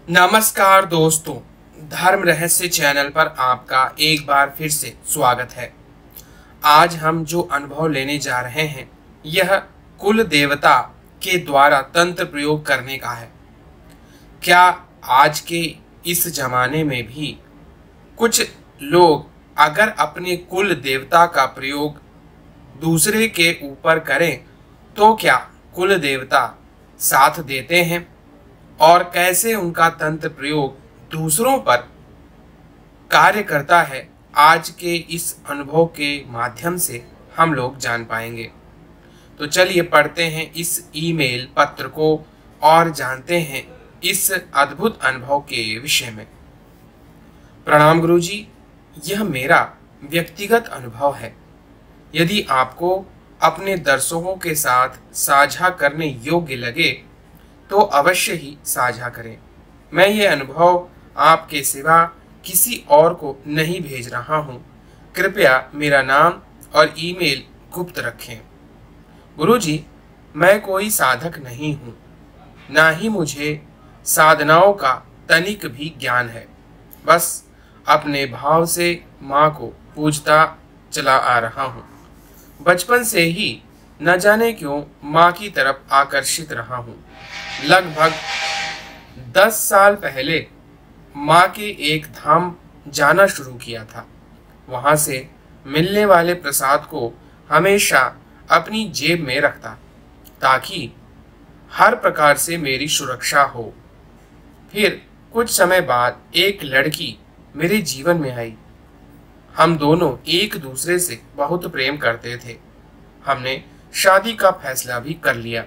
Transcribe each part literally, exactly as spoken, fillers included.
नमस्कार दोस्तों, धर्म रहस्य चैनल पर आपका एक बार फिर से स्वागत है। आज हम जो अनुभव लेने जा रहे हैं यह कुल देवता के द्वारा तंत्र प्रयोग करने का है। क्या आज के इस जमाने में भी कुछ लोग अगर अपने कुल देवता का प्रयोग दूसरे के ऊपर करें तो क्या कुल देवता साथ देते हैं, और कैसे उनका तंत्र प्रयोग दूसरों पर कार्य करता है, आज के इस अनुभव के माध्यम से हम लोग जान पाएंगे। तो चलिए पढ़ते हैं इस ईमेल पत्र को और जानते हैं इस अद्भुत अनुभव के विषय में। प्रणाम गुरुजी, यह मेरा व्यक्तिगत अनुभव है। यदि आपको अपने दर्शकों के साथ साझा करने योग्य लगे तो अवश्य ही साझा करें। मैं ये अनुभव आपके सिवा किसी और को नहीं भेज रहा हूँ। कृपया मेरा नाम और ईमेल गुप्त रखें। गुरुजी, मैं कोई साधक नहीं हूँ, ना ही मुझे साधनाओं का तनिक भी ज्ञान है। बस अपने भाव से माँ को पूजता चला आ रहा हूँ। बचपन से ही न जाने क्यों माँ की तरफ आकर्षित रहा हूँ। लगभग दस साल पहले माँ के एक धाम जाना शुरू किया था। वहाँ से मिलने वाले प्रसाद को हमेशा अपनी जेब में रखता ताकि हर प्रकार से मेरी सुरक्षा हो। फिर कुछ समय बाद एक लड़की मेरे जीवन में आई। हम दोनों एक दूसरे से बहुत प्रेम करते थे। हमने शादी का फैसला भी कर लिया।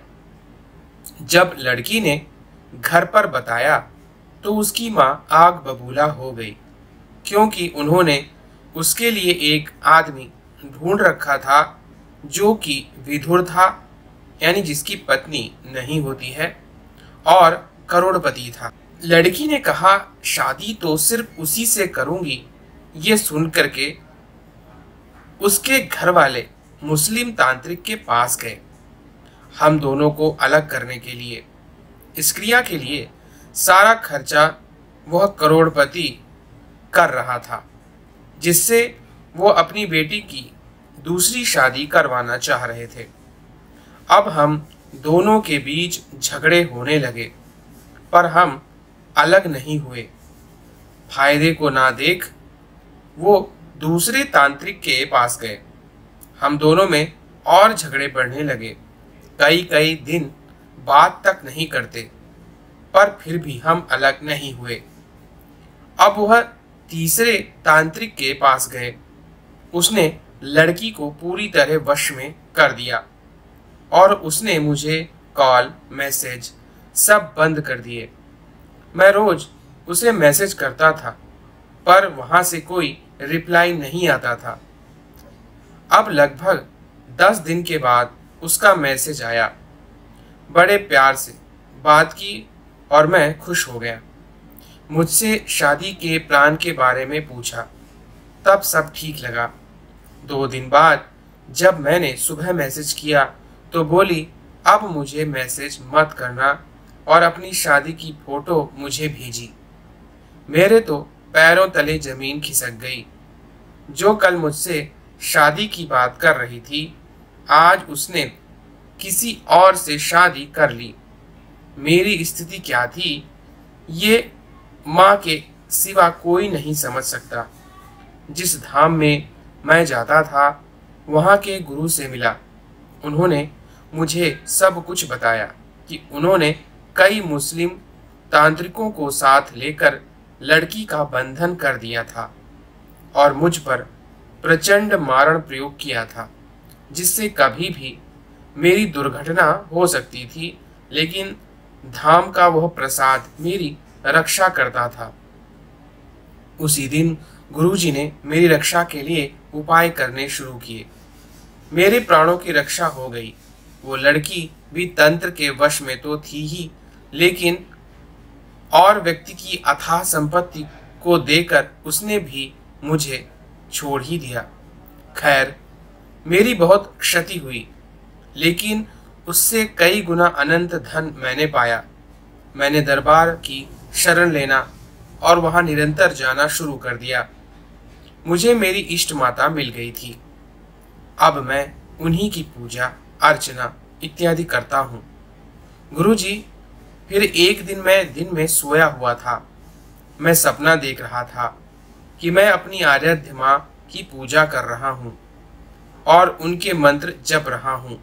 जब लड़की ने घर पर बताया तो उसकी माँ आग बबूला हो गई, क्योंकि उन्होंने उसके लिए एक आदमी ढूंढ रखा था जो कि विधुर था, यानी जिसकी पत्नी नहीं होती है, और करोड़पति था। लड़की ने कहा, शादी तो सिर्फ उसी से करूंगी। ये सुन करके उसके घर वाले मुस्लिम तांत्रिक के पास गए हम दोनों को अलग करने के लिए। इस क्रिया के लिए सारा खर्चा वह करोड़पति कर रहा था, जिससे वो अपनी बेटी की दूसरी शादी करवाना चाह रहे थे। अब हम दोनों के बीच झगड़े होने लगे, पर हम अलग नहीं हुए। फायदे को ना देख वो दूसरे तांत्रिक के पास गए। हम दोनों में और झगड़े बढ़ने लगे। कई कई दिन बात तक नहीं करते, पर फिर भी हम अलग नहीं हुए। अब वह तीसरे तांत्रिक के पास गए। उसने लड़की को पूरी तरह वश में कर दिया और उसने मुझे कॉल मैसेज सब बंद कर दिए। मैं रोज उसे मैसेज करता था, पर वहां से कोई रिप्लाई नहीं आता था। अब लगभग दस दिन के बाद उसका मैसेज आया। बड़े प्यार से बात की और मैं खुश हो गया। मुझसे शादी के प्लान के बारे में पूछा, तब सब ठीक लगा। दो दिन बाद जब मैंने सुबह मैसेज किया तो बोली, अब मुझे मैसेज मत करना, और अपनी शादी की फोटो मुझे भेजी। मेरे तो पैरों तले जमीन खिसक गई। जो कल मुझसे शादी की बात कर रही थी, आज उसने किसी और से शादी कर ली। मेरी स्थिति क्या थी ये माँ के सिवा कोई नहीं समझ सकता। जिस धाम में मैं जाता था वहाँ के गुरु से मिला। उन्होंने मुझे सब कुछ बताया कि उन्होंने कई मुस्लिम तांत्रिकों को साथ लेकर लड़की का बंधन कर दिया था और मुझ पर प्रचंड मारण प्रयोग किया था, जिससे कभी भी मेरी दुर्घटना हो सकती थी, लेकिन धाम का वह प्रसाद मेरी रक्षा करता था। उसी दिन गुरुजी ने मेरी रक्षा के लिए उपाय करने शुरू किए। मेरे प्राणों की रक्षा हो गई। वो लड़की भी तंत्र के वश में तो थी ही, लेकिन और व्यक्ति की अथाह संपत्ति को देकर उसने भी मुझे छोड़ ही दिया। खैर, मेरी बहुत क्षति हुई, लेकिन उससे कई गुना अनंत धन मैंने पाया। मैंने दरबार की शरण लेना और वहां निरंतर जाना शुरू कर दिया। मुझे मेरी इष्ट माता मिल गई थी। अब मैं उन्हीं की पूजा अर्चना इत्यादि करता हूँ। गुरुजी, फिर एक दिन मैं दिन में सोया हुआ था। मैं सपना देख रहा था कि मैं अपनी आराध्य माँ की पूजा कर रहा हूँ और उनके मंत्र जप रहा हूँ।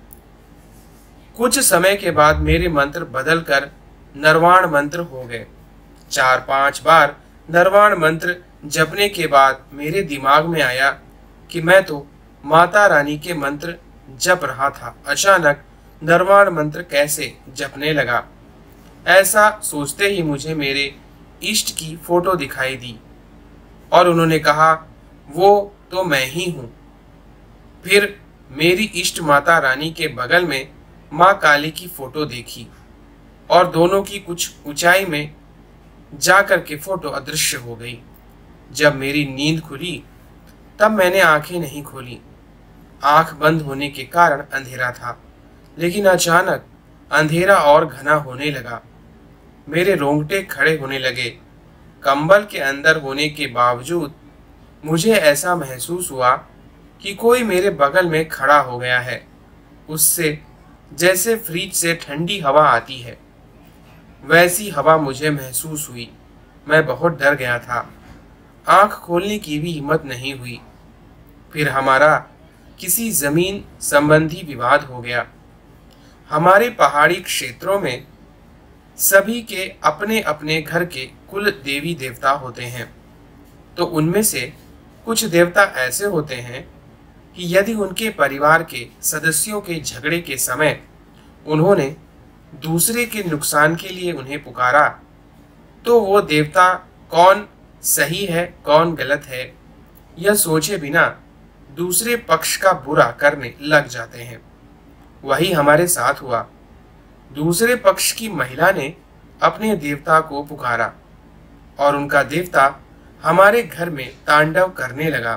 कुछ समय के बाद मेरे मंत्र बदलकर नरवाण मंत्र हो गए। चार पांच बार नरवाण मंत्र जपने के बाद मेरे दिमाग में आया कि मैं तो माता रानी के मंत्र जप रहा था, अचानक नरवाण मंत्र कैसे जपने लगा। ऐसा सोचते ही मुझे मेरे इष्ट की फोटो दिखाई दी और उन्होंने कहा, वो तो मैं ही हूँ। फिर मेरी इष्ट माता रानी के बगल में माँ काली की फोटो देखी और दोनों की कुछ ऊंचाई में जाकर के फोटो अदृश्य हो गई। जब मेरी नींद खुली तब मैंने आंखें नहीं खोली। आंख बंद होने के कारण अंधेरा था, लेकिन अचानक अंधेरा और घना होने लगा। मेरे रोंगटे खड़े होने लगे। कंबल के अंदर होने के बावजूद मुझे ऐसा महसूस हुआ कि कोई मेरे बगल में खड़ा हो गया है। उससे जैसे फ्रिज से ठंडी हवा आती है, वैसी हवा मुझे महसूस हुई। मैं बहुत डर गया था। आंख खोलने की भी हिम्मत नहीं हुई। फिर हमारा किसी जमीन संबंधी विवाद हो गया। हमारे पहाड़ी क्षेत्रों में सभी के अपने अपने घर के कुल देवी देवता होते हैं, तो उनमें से कुछ देवता ऐसे होते हैं कि यदि उनके परिवार के सदस्यों के झगड़े के समय उन्होंने दूसरे के नुकसान के लिए उन्हें पुकारा, तो वो देवता कौन सही है कौन गलत है यह सोचे बिना दूसरे पक्ष का बुरा करने लग जाते हैं। वही हमारे साथ हुआ। दूसरे पक्ष की महिला ने अपने देवता को पुकारा और उनका देवता हमारे घर में तांडव करने लगा।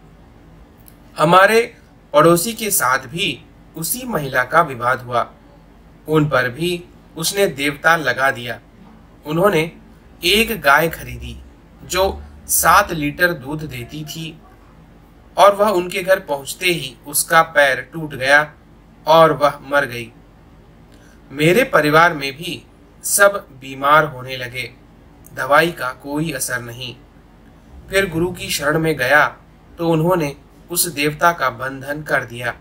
हमारे पड़ोसी के साथ भी उसी महिला का विवाद हुआ। उन पर भी उसने देवता लगा दिया। उन्होंने एक गाय खरीदी जो सात लीटर दूध देती थी और वह उनके घर पहुंचते ही उसका पैर टूट गया और वह मर गई। मेरे परिवार में भी सब बीमार होने लगे। दवाई का कोई असर नहीं। फिर गुरु की शरण में गया तो उन्होंने उस देवता का बंधन कर दिया।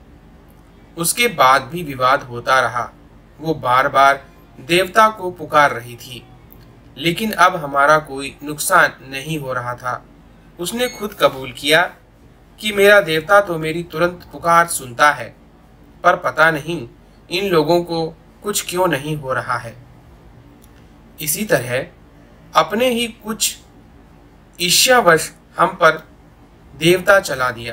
उसके बाद भी विवाद होता रहा। वो बार बार देवता को पुकार रही थी, लेकिन अब हमारा कोई नुकसान नहीं हो रहा था। उसने खुद कबूल किया कि मेरा देवता तो मेरी तुरंत पुकार सुनता है, पर पता नहीं इन लोगों को कुछ क्यों नहीं हो रहा है। इसी तरह अपने ही कुछ ईर्ष्यावश हम पर देवता चला दिया।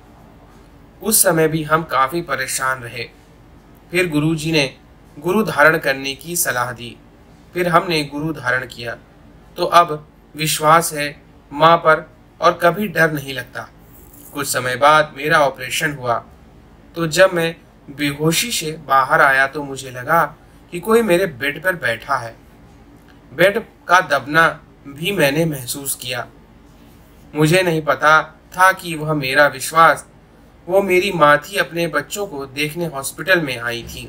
उस समय भी हम काफी परेशान रहे। फिर गुरुजी ने गुरु धारण करने की सलाह दी। फिर हमने गुरु धारण किया तो अब विश्वास है माँ पर और कभी डर नहीं लगता। कुछ समय बाद मेरा ऑपरेशन हुआ तो जब मैं बेहोशी से बाहर आया तो मुझे लगा कि कोई मेरे बेड पर बैठा है। बेड का दबना भी मैंने महसूस किया। मुझे नहीं पता था कि वह मेरा विश्वास, वो मेरी माँ थी, अपने बच्चों को देखने हॉस्पिटल में आई थी।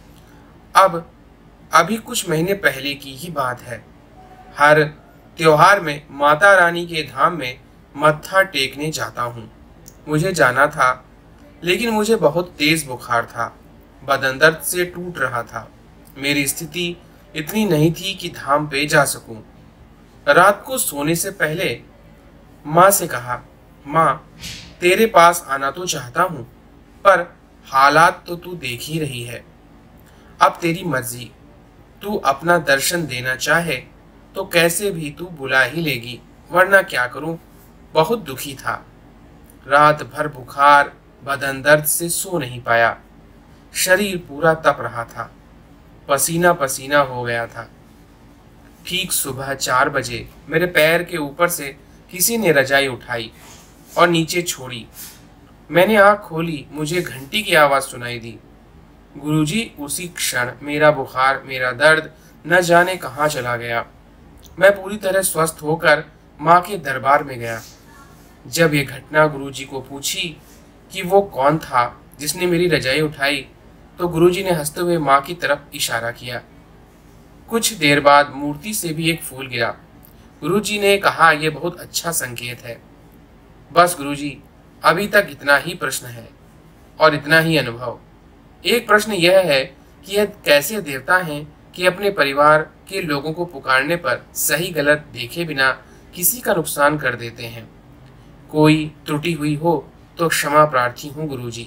अब अभी कुछ महीने पहले की ही बात है। हर त्योहार में माता रानी के धाम में मत्था टेकने जाता हूँ। मुझे जाना था, लेकिन मुझे बहुत तेज बुखार था। बदन दर्द से टूट रहा था। मेरी स्थिति इतनी नहीं थी कि धाम पे जा सकूं। रात को सोने से पहले माँ से कहा, माँ तेरे पास आना तो चाहता हूँ, पर हालात तो तू देख ही रही है। अब तेरी मर्जी, तू अपना दर्शन देना चाहे तो कैसे भी तू बुला ही लेगी, वरना क्या करूं। बहुत दुखी था। रात भर बुखार, बदन दर्द से सो नहीं पाया। शरीर पूरा तप रहा था। पसीना पसीना हो गया था। ठीक सुबह चार बजे मेरे पैर के ऊपर से किसी ने रजाई उठाई और नीचे छोड़ी। मैंने आंख खोली, मुझे घंटी की आवाज सुनाई दी। गुरुजी, उसी क्षण मेरा बुखार, मेरा दर्द न जाने कहाँ चला गया। मैं पूरी तरह स्वस्थ होकर माँ के दरबार में गया। जब ये घटना गुरुजी को पूछी कि वो कौन था जिसने मेरी रजाई उठाई, तो गुरुजी ने हंसते हुए माँ की तरफ इशारा किया। कुछ देर बाद मूर्ति से भी एक फूल गिरा। गुरुजी ने कहा, यह बहुत अच्छा संकेत है। बस गुरुजी, अभी तक इतना ही प्रश्न है और इतना ही अनुभव। एक प्रश्न यह है कि यह कैसे देवता हैं कि अपने परिवार के लोगों को पुकारने पर सही गलत देखे बिना किसी का नुकसान कर देते हैं। कोई त्रुटि हुई हो तो क्षमा प्रार्थी हूँ गुरुजी।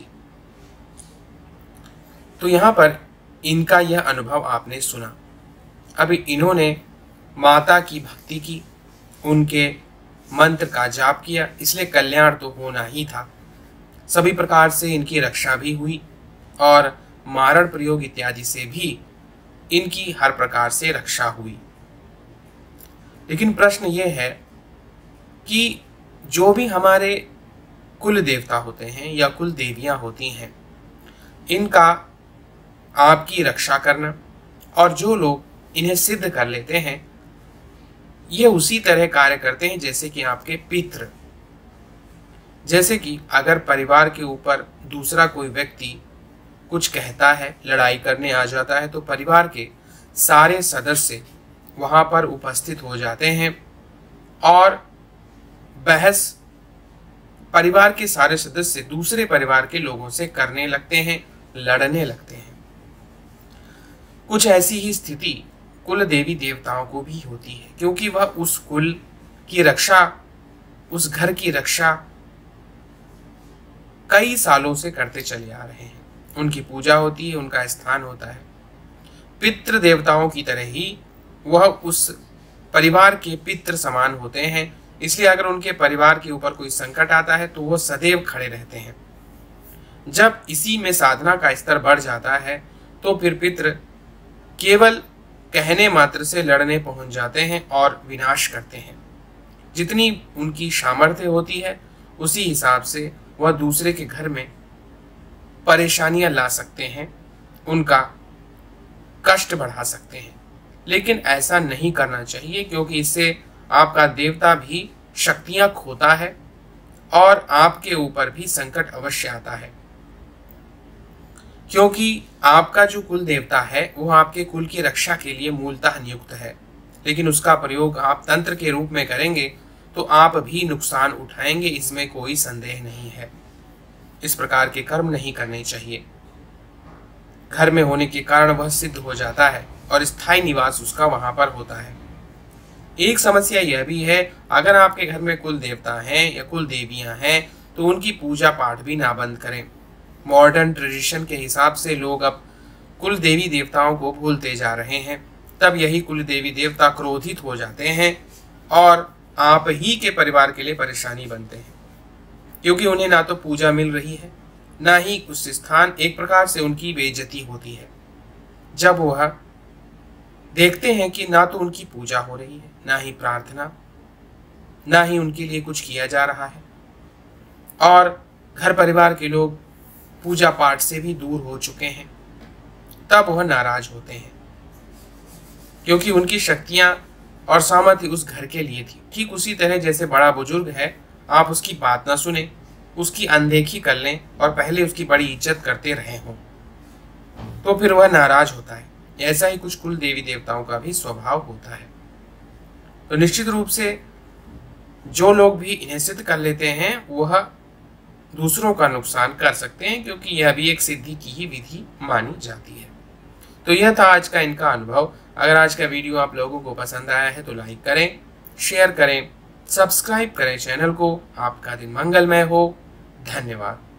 तो यहाँ पर इनका यह अनुभव आपने सुना। अभी इन्होंने माता की भक्ति की, उनके मंत्र का जाप किया, इसलिए कल्याण तो होना ही था। सभी प्रकार से इनकी रक्षा भी हुई और मारण प्रयोग इत्यादि से भी इनकी हर प्रकार से रक्षा हुई। लेकिन प्रश्न ये है कि जो भी हमारे कुल देवता होते हैं या कुल देवियां होती हैं, इनका आपकी रक्षा करना, और जो लोग इन्हें सिद्ध कर लेते हैं, ये उसी तरह कार्य करते हैं जैसे कि आपके पितृ। जैसे कि अगर परिवार के ऊपर दूसरा कोई व्यक्ति कुछ कहता है, लड़ाई करने आ जाता है, तो परिवार के सारे सदस्य वहां पर उपस्थित हो जाते हैं और बहस परिवार के सारे सदस्य दूसरे परिवार के लोगों से करने लगते हैं, लड़ने लगते हैं। कुछ ऐसी ही स्थिति कुल देवी देवताओं को भी होती है, क्योंकि वह उस कुल की रक्षा, उस घर की रक्षा कई सालों से करते चले आ रहे हैं। उनकी पूजा होती है, उनका स्थान होता है। पितृ देवताओं की तरह ही वह उस परिवार के पितृ समान होते हैं, इसलिए अगर उनके परिवार के ऊपर कोई संकट आता है तो वह सदैव खड़े रहते हैं। जब इसी में साधना का स्तर बढ़ जाता है तो फिर पितृ केवल कहने मात्र से लड़ने पहुंच जाते हैं और विनाश करते हैं। जितनी उनकी सामर्थ्य होती है उसी हिसाब से वह दूसरे के घर में परेशानियां ला सकते हैं, उनका कष्ट बढ़ा सकते हैं। लेकिन ऐसा नहीं करना चाहिए, क्योंकि इससे आपका देवता भी शक्तियां खोता है और आपके ऊपर भी संकट अवश्य आता है। क्योंकि आपका जो कुल देवता है वो आपके कुल की रक्षा के लिए मूलतः नियुक्त है, लेकिन उसका प्रयोग आप तंत्र के रूप में करेंगे तो आप भी नुकसान उठाएंगे, इसमें कोई संदेह नहीं है। इस प्रकार के कर्म नहीं करने चाहिए। घर में होने के कारण वह सिद्ध हो जाता है और स्थायी निवास उसका वहां पर होता है। एक समस्या यह भी है, अगर आपके घर में कुल देवता हैं या कुल देवियां हैं तो उनकी पूजा पाठ भी ना बंद करें। मॉडर्न ट्रेडिशन के हिसाब से लोग अब कुल देवी देवताओं को भूलते जा रहे हैं। तब यही कुल देवी देवता क्रोधित हो जाते हैं और आप ही के परिवार के लिए परेशानी बनते हैं, क्योंकि उन्हें ना तो पूजा मिल रही है, ना ही उस स्थान, एक प्रकार से उनकी बेइज्जती होती है। जब वह देखते हैं कि ना तो उनकी पूजा हो रही है, ना ही प्रार्थना, ना ही उनके लिए कुछ किया जा रहा है, और घर परिवार के लोग पूजा पाठ से भी दूर हो चुके हैं, तब वह नाराज होते हैं, क्योंकि उनकी शक्तियां और सामर्थ्य उस घर के लिए थी। ठीक उसी तरह जैसे बड़ा बुजुर्ग है, आप उसकी बात ना सुने, उसकी अनदेखी कर लें और पहले उसकी बड़ी इज्जत करते रहे हों, तो फिर वह नाराज होता है। ऐसा ही कुछ कुल देवी देवताओं का भी स्वभाव होता है। तो निश्चित रूप से जो लोग भी इन्हें सिद्ध कर लेते हैं वह दूसरों का नुकसान कर सकते हैं, क्योंकि यह भी एक सिद्धि की ही विधि मानी जाती है। तो यह था आज का इनका अनुभव। अगर आज का वीडियो आप लोगों को पसंद आया है तो लाइक करें, शेयर करें, सब्सक्राइब करें चैनल को। आपका दिन मंगलमय हो। धन्यवाद।